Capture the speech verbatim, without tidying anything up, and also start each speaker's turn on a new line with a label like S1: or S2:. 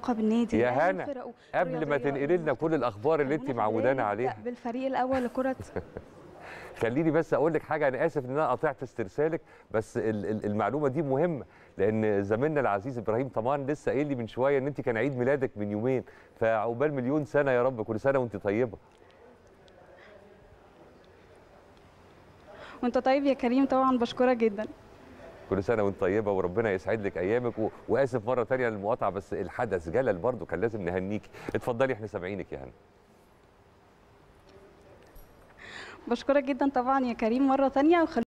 S1: بالنادي
S2: يا هنا قبل ما تنقلي لنا كل الاخبار اللي انت معودانا عليها
S1: بالفريق الاول لكره.
S2: خليني بس اقول لك حاجه، انا اسف ان انا قطعت استرسالك، بس المعلومه دي مهمه، لان زميلنا العزيز ابراهيم طمان لسه قايل لي من شويه ان انت كان عيد ميلادك من يومين، فعقبال مليون سنه يا رب، كل سنه وانت طيبه.
S1: وانت طيب يا كريم، طبعا بشكرك جدا.
S2: كل سنه وانت طيبه وربنا يسعد لك ايامك، و... واسف مره ثانيه للمقاطعه، بس الحدث جلل برضه كان لازم نهنيكي. اتفضلي احنا سامعينك يا هنا.
S1: بشكرك جدا طبعا يا كريم مره ثانيه.